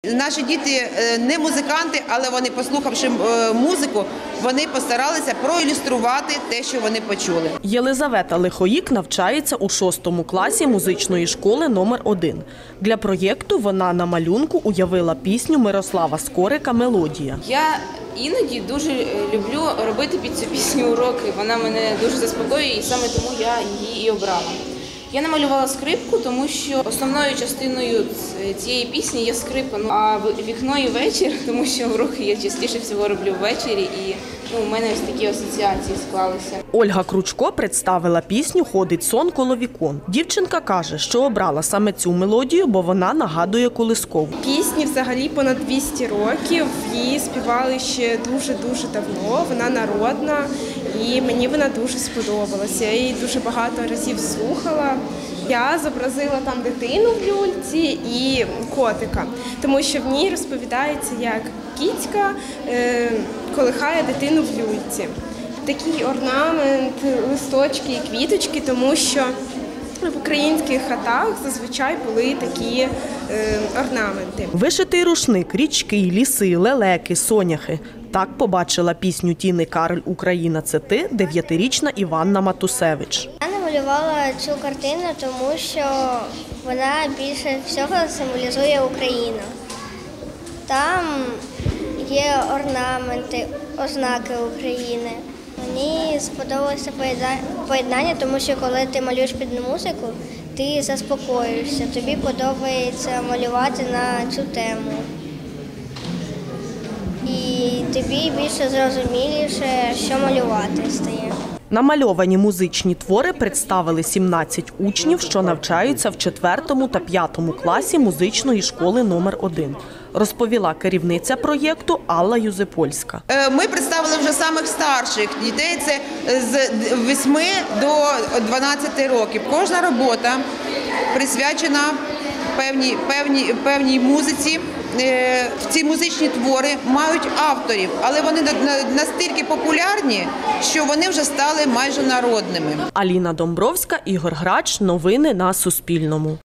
Наші діти не музиканти, але вони, послухавши музику, вони постаралися проілюструвати те, що вони почули. Єлизавета Лихоїк навчається у 6 класі музичної школи номер 1. Для проєкту вона на малюнку уявила пісню Мирослава Скорика «Мелодія». Я іноді дуже люблю робити під цю пісню уроки. Вона мене дуже заспокоює, і саме тому я її і обрала. Я намалювала скрипку, тому що основною частиною цієї пісні є скрипка, а вікно і вечір, тому що уроки я частіше всього роблю ввечері, і у мене ось такі асоціації склалися. Ольга Кручко представила пісню «Ходить сон коло вікон». Дівчинка каже, що обрала саме цю мелодію, бо вона нагадує колискову. Пісні взагалі понад 200 років, її співали ще дуже-дуже давно, вона народна, і мені вона дуже сподобалася. Я її дуже багато разів слухала. Я зобразила там дитину в люльці і котика, тому що в ній розповідається, як кіцька колихає дитину в люльці. Такий орнамент, листочки і квіточки, тому що в українських хатах зазвичай були такі орнаменти. Вишитий рушник, річки, ліси, лелеки, соняхи. Так побачила пісню Тіни Кароль «Україна – це ти» 9-річна Іванна Матусевич. Я намалювала цю картину, тому що вона більше всього символізує Україну. Там є орнаменти, ознаки України. Мені сподобалося поєднання, тому що коли ти малюєш під музику, ти заспокоюєшся, тобі подобається малювати на цю тему. І тобі більше зрозуміліше, що малювати стає. Намальовані музичні твори представили 17 учнів, що навчаються в 4 та 5 класі музичної школи номер 1. Розповіла керівниця проєкту Алла Юзепольська. Ми представили вже самих старших дітей, це з 8 до 12 років. Кожна робота присвячена певній музиці. Ці музичні твори мають авторів, але вони настільки популярні, що вони вже стали майже народними. Аліна Домбровська, Ігор Грач. Новини на Суспільному.